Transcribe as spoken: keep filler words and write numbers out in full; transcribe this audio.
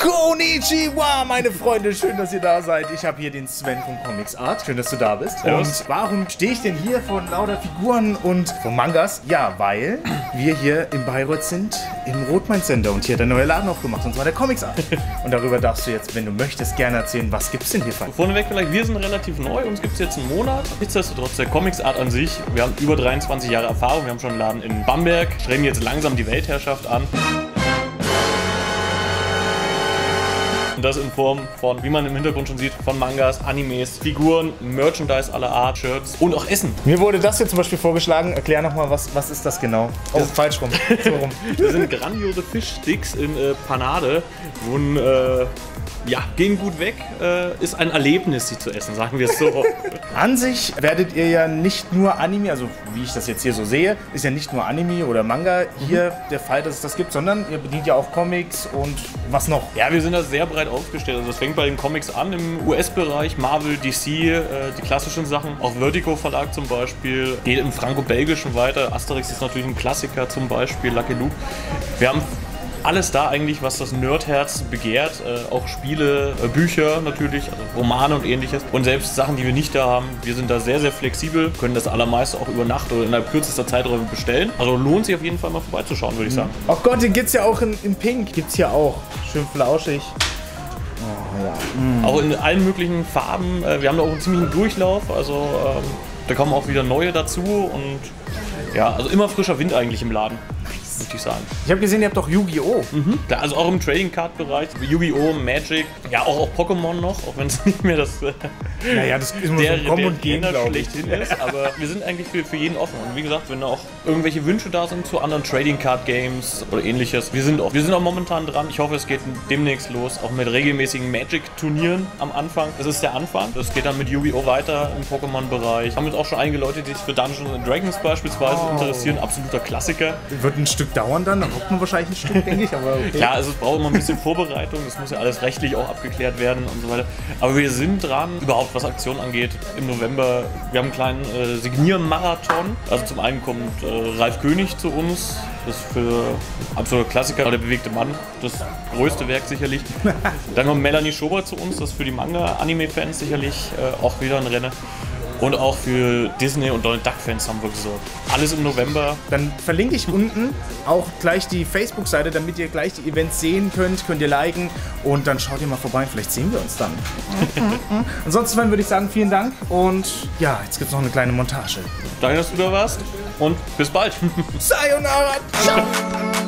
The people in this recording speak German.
Konnichiwa, meine Freunde, schön, dass ihr da seid. Ich habe hier den Sven von Comics Art. Schön, dass du da bist. Servus. Und warum stehe ich denn hier vor lauter Figuren und von Mangas? Ja, weil wir hier in Bayreuth sind, im Rotmain-Center, und hier hat der neue Laden aufgemacht, und zwar der Comics Art. Und darüber darfst du jetzt, wenn du möchtest, gerne erzählen, was gibt's denn hier für? Vorneweg vielleicht, wir sind relativ neu, uns gibt es jetzt einen Monat. Nichtsdestotrotz, der Comics Art an sich, wir haben über dreiundzwanzig Jahre Erfahrung, wir haben schon einen Laden in Bamberg, streben jetzt langsam die Weltherrschaft an. Und das in Form von, wie man im Hintergrund schon sieht, von Mangas, Animes, Figuren, Merchandise aller Art, Shirts und auch Essen. Mir wurde das hier zum Beispiel vorgeschlagen. Erklär nochmal, was, was ist das genau? Oh, das ist falsch rum. So rum. Das sind grandiose Fischsticks in äh, Panade. Und, äh, ja, gehen gut weg. Äh, ist ein Erlebnis, sie zu essen, sagen wir es so. An sich werdet ihr ja nicht nur Anime, also wie ich das jetzt hier so sehe, ist ja nicht nur Anime oder Manga hier mhm. der Fall, dass es das gibt, sondern ihr bedient ja auch Comics und was noch? Ja, wir sind da sehr breit aufgestellt. Also es fängt bei den Comics an im U S-Bereich, Marvel, D C, äh, die klassischen Sachen. Auch Vertigo Verlag zum Beispiel. Geht im Franco-Belgischen weiter. Asterix ist natürlich ein Klassiker zum Beispiel, Lucky Luke. Wir haben alles da eigentlich, was das Nerdherz begehrt. Äh, auch Spiele, äh, Bücher natürlich, also Romane und ähnliches. Und selbst Sachen, die wir nicht da haben. Wir sind da sehr, sehr flexibel, können das allermeiste auch über Nacht oder innerhalb kürzester Zeiträume bestellen. Also lohnt sich auf jeden Fall mal vorbeizuschauen, würde ich sagen. Oh Gott, den gibt's ja auch in, in Pink. Gibt's ja auch. Schön flauschig. Oh, ja. mm. Auch in allen möglichen Farben. Äh, wir haben da auch einen ziemlichen Durchlauf. Also ähm, da kommen auch wieder neue dazu. Und ja, also immer frischer Wind eigentlich im Laden. Würde ich sagen. Ich habe gesehen, ihr habt auch Yu-Gi-Oh! Mhm. Da, also auch im Trading Card Bereich. Yu-Gi-Oh! Magic. Ja, auch, auch Pokémon noch, auch wenn es nicht mehr das äh, naja, das ist immer der, so Kommen und Gehen, glaube ich. schlechthin ist. Aber wir sind eigentlich für, für jeden offen. Und wie gesagt, wenn auch irgendwelche Wünsche da sind zu anderen Trading Card Games oder ähnliches, wir sind auch, wir sind auch momentan dran. Ich hoffe, es geht demnächst los, auch mit regelmäßigen Magic-Turnieren am Anfang. Das ist der Anfang. Das geht dann mit Yu-Gi-Oh! Weiter im Pokémon-Bereich. Haben jetzt auch schon einige Leute, die sich für Dungeons and Dragons beispielsweise oh. interessieren. Absoluter Klassiker. Wird ein Stück dauern dann, dann braucht man wahrscheinlich ein Stück, denke ich. Aber okay. Ja, also es braucht immer ein bisschen Vorbereitung, das muss ja alles rechtlich auch abgeklärt werden und so weiter. Aber wir sind dran, überhaupt was Aktionen angeht, im November. Wir haben einen kleinen äh, Signiermarathon. Also zum einen kommt äh, Ralf König zu uns, das ist für absoluter Klassiker, der bewegte Mann, das größte Werk sicherlich. Dann kommt Melanie Schober zu uns, das ist für die Manga-Anime-Fans sicherlich äh, auch wieder ein Rennen. Und auch für Disney- und Donald Duck-Fans haben wir gesorgt. Alles im November. Dann verlinke ich unten auch gleich die Facebook-Seite, damit ihr gleich die Events sehen könnt. Könnt ihr liken und dann schaut ihr mal vorbei. Vielleicht sehen wir uns dann. Ansonsten würde ich sagen, vielen Dank. Und ja, jetzt gibt es noch eine kleine Montage. Danke, dass du da warst und bis bald. Sayonara. Ciao.